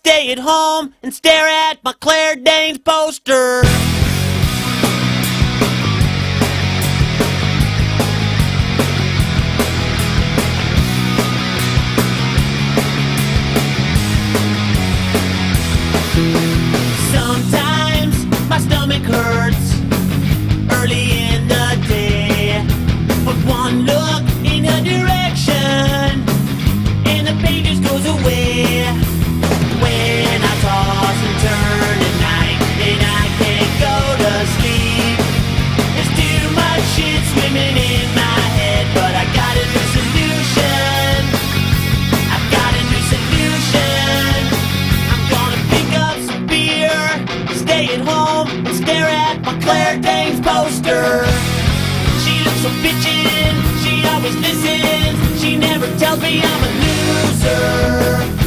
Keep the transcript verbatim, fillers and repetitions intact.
stay at home and stare at my Claire Danes poster. Sometimes my stomach hurts early in the day, but one look in her direction and the pain just goes away. When I toss and turn at night and I can't go to sleep, there's too much shit swimming in my head, but I got a new solution. I've got a new solution. I'm gonna pick up some beer, stay at home and stare at my Claire Danes poster. She looks so bitchin', she always listens, she never tells me I'm a loser.